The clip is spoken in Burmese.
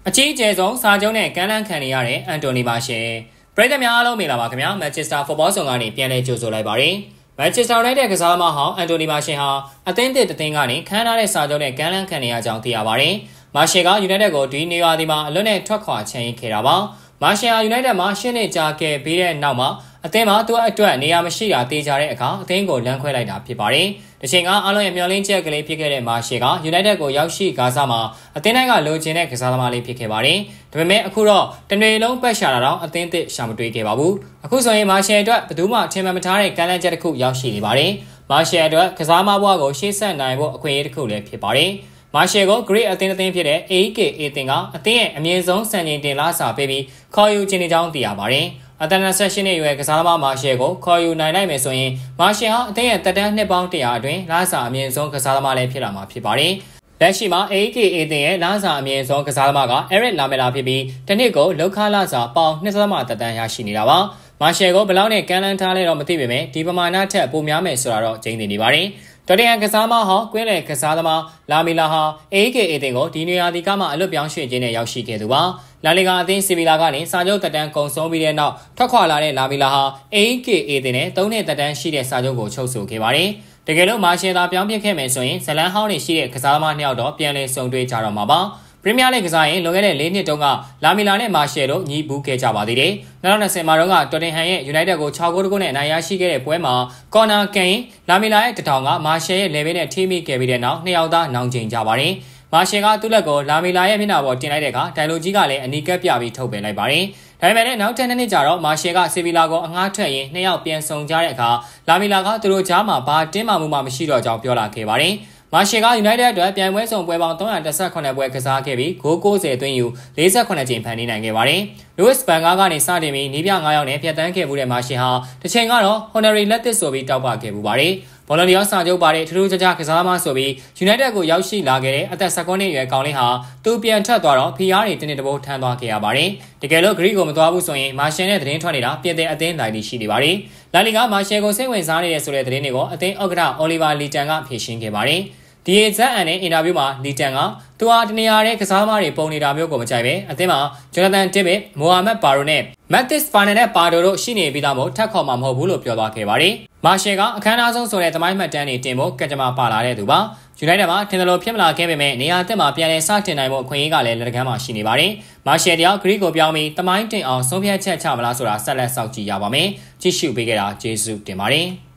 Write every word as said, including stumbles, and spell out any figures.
အကြီးအကျယ်ဆုံးစာချုပ်နဲ့ကမ်းလှမ်းခံနေရတဲ့အန်တိုနီမာရှယ်ပရိသတ်များအားလုံးမင်္ဂလာပါခင်ဗျာမန်ချက်စတာဖုတ်ဘောဆောင်ကနေပြန်လည်ကြိုဆိုလိုက်ပါရစေမန်ချက်စတာယူနိုက်တက်ကစားသမားဟောင်းအန်တိုနီမာရှယ်ဟာအသင်းသစ်တစ်သင်းကနေခန်းထားတဲ့စာချုပ်နဲ့ကမ်းလှမ်းခံနေရကြောင်းသိရပါတယ်မာရှယ်ကယူနိုက်တက်ကိုဒီနေရာဒီမှာအလွတ်နဲ့ထွက်ခွာချန်ရေးခဲ့တာပါမာရှယ်ဟာယူနိုက်တက်မှာရှင်းနေကြခဲ့ပြီးတဲ့နောက်မှာအသင်းမှာသူ့အတွက်နေရာမရှိတာတေးကြတဲ့အခါအသင်းကိုလမ်းခွဲလိုက်တာဖြစ်ပါတယ်။ဒီချိန်ကအားလုံးရဲ့မျှော်လင့်ချက်ကလေးဖြစ်ခဲ့တဲ့မာရှယ်ကယူနိုက်တက်ကိုရောက်ရှိကားစားမှာအသင်းတိုင်းကလိုချင်တဲ့ကစားသမားလေးဖြစ်ခဲ့ပါတယ်။ဒါပေမဲ့အခုတော့တနေ့လုံးပတ်ရှာတာတော့အသင်းသစ်ရှာမတွေ့ခဲ့ပါဘူး။အခုဆိုရင်မာရှယ်အတွက်ဘယ်သူမှထင်မှတ်မထားတဲ့ကမ်းလှမ်းချက်တစ်ခုရောက်ရှိနေပါတယ်။မာရှယ်အတွက်ကစားသမားဘဝကိုရှေ့ဆက်နိုင်ဖို့အခွင့်အရေးတစ်ခုလည်းဖြစ်ပါတယ်။မာရှယ်ကို Great အသင်းအသင်းဖြစ်တဲ့ A K A အသင်းကအသင်းရဲ့အမြင့်ဆုံးစံချိန်တင်လာစာပေးပြီးခေါ်ယူခြင်းကြောင်းသိရပါတယ်။အတန်နဆက်ရှင်ရဲ့ရွယ်ကစားသမားမာရှယ်ကိုခေါ်ယူနိုင်နိုင်မယ်ဆိုရင်မာရှယ်ဟာအသင်းရဲ့တက်တန်းနှစ်ပေါင်းတရာအတွင်းလာစာအမြင့်ဆုံးကစားသမားလည်းဖြစ်လာမှာဖြစ်ပါတယ်။လက်ရှိမှာ A K A အသင်းရဲ့လာစာအမြင့်ဆုံးကစားသမားက Eric Lamela ဖြစ်ပြီးတစ်နှစ်ကိုလောက်ခလာစာပေါင်နှစ်သမတက်တန်းရရှိနေတာပါ။မာရှယ်ကိုဘယ်လောက်နဲ့ကမ်းလှမ်းထားလဲတော့မသိပေမဲ့ဒီပမာဏထက်ပိုများမယ်ဆိုတာတော့ကျင်းနေနေပါတယ်။တော်တရန်ကစားမဟောင်းကွင်းလေကစားသမားလာမီလာဟာ A K A အသင်းကိုဒီနေရာဒီကမှအလွတ်ပြောင်းရွှေ့ခြင်းနဲ့ရောက်ရှိခဲ့သူပါလာလီဂါအသင်းစီဗီလာကနေစာချုပ်တက်တန်းကုံဆုံးပြီးတဲ့နောက်ထွက်ခွာလာတဲ့လာမီလာဟာ A K A အသင်းနဲ့သုံးနှစ်တက်တန်းရှိတဲ့စာချုပ်ကိုချုပ်ဆိုခဲ့ပါတယ်တကယ်လို့မာရှယ်သာပြောင်းပြခဲ့မယ်ဆိုရင်ဇလန်ဟောင်းတွေရှိတဲ့ကစားသမားနှစ်ယောက်တော့ပြန်လည်ဆုံတွေ့ကြတော့မှာပါပရီးမီးယားလိဂ်ကစားရင်လွန်ခဲ့တဲ့၄နှစ်တုန်းကလာမီလာနဲ့မာရှယ်တို့ညီဘူးခဲ့ကြပါသေးတယ်။၂၀၂၀မှာတော့ကတော်တင်ဟန်ရဲ့ယူနိုက်တက်ကို၆ဂိုးတဂိုးနဲ့အနိုင်ရရှိခဲ့တဲ့ပွဲမှာကော်နာကန်ရင်လာမီလာရဲ့တထောင်ကမာရှယ်ရဲ့လေဘဲနဲ့ထိမိခဲ့ပြီးတဲ့နောက်နှစ်ယောက်သားနောင်ကျင်ကြပါတယ်။မာရှယ်ကသူ့လက်ကိုလာမီလာရဲ့မျက်နှာပေါ်တင်လိုက်တဲ့အခါဒိုင်လိုကြီးကလည်းအနီးကပ်ပြပြီးထုတ်ပယ်လိုက်ပါတယ်။ဒါပေမဲ့လည်းနောက်ထပ်နှစ်နှစ်ကြာတော့မာရှယ်ကစီဗီလာကိုအငှားထွက်ရင်နှစ်ယောက်ပြန်ဆုံကြတဲ့အခါလာမီလာကသူတို့ကြားမှာဘာတင်းမာမှုမှမရှိတော့ကြောင်းပြောလာခဲ့ပါတယ်။မာရှယ်ကယူနိုက်တက်အတွက်ပြိုင်ပွဲဆောင်ပွဲပေါင်း၃၁၈ပွဲကစားခဲ့ပြီးဂိုး၉၀သွင်းယူ၄၈ကြိမ်ဖန်တီးနိုင်ခဲ့ပါတယ်။လူးစ်ဘန်ကားကနေစတင်ပြီးနီးပြ၅ယောက်နဲ့ဖျက်ဆီးခဲ့မှုတဲ့မာရှယ်ဟာတစ်ချိန်ကတော့ Honorary လက်သစ်ဆိုပြီးတောက်ပခဲ့မှုပါတယ်။ဘောလုံးဒီယောစာချုပ်ပါတဲ့ထူးထူးခြားခြားကစားသမားဆိုပြီးယူနိုက်တက်ကိုရောက်ရှိလာခဲ့တဲ့အသက်၁၉နှစ်အရွယ်ကောင်လေးဟာသူပြန်ထွက်သွားတော့ P R တွေတင်းတင်းတပိုးထမ်းသွားခဲ့ရပါတယ်။တကယ်လို့ဂရိကိုမသွားဘူးဆိုရင်မာရှယ်နဲ့သတင်းထွက်နေတာပြည်တဲ့အသင်းတိုင်းရှိနေပါတယ်။လာလီဂါမာရှယ်ကိုစိတ်ဝင်စားနေတဲ့ဆိုတဲ့သတင်းတွေကိုအသင်းဥက္ကဋ္ဌအိုလီဗာလီတန်ကဖြေရှင်းခဲ့ပါတယ်။ဒီဇက်အန်နဲ့အင်တာဗျူးမှာလီတန်ကသူဟာတနေရာတဲ့ကစားသမားတွေပုံနေတာမျိုးကိုမကြိုက်ပဲအသင်းမှာဂျိုနာသန်တစ်ဘစ်မိုဟာမက်ပါရိုနဲ့မက်သစ်ဖာနန်နဲ့ပါဒိုတို့ရှိနေပြီးသားမို့ထပ်ခေါ်မှာမဟုတ်ဘူးလို့ပြောသွားခဲ့ပါတယ်။မာရှယ်ကအခမ်းအနားဆုံးဆိုတဲ့သမိုင်းမှတ်တမ်းတွေတင်ဖို့ကကြမ္မာပါလာတဲ့သူပါ။ယူနိုက်တက်မှာထင်တယ်လို့ဖြစ်မလာခဲ့ပေမဲ့နေရာတက်မှာပြန်လည်စတင်နိုင်ဖို့အခွင့်အရေးကလည်းလက်တကမ်းမှာရှိနေပါတယ်။မာရှယ်တယောက်ဂရိကိုပြောင်းပြီးသမိုင်းတင်အောင်ဆုံးဖြတ်ချက်ချမလားဆိုတာဆက်လက်စောင့်ကြည့်ရပါမယ်။ကြည့်ရှုပေးကြတာကျေးဇူးတင်ပါတယ်။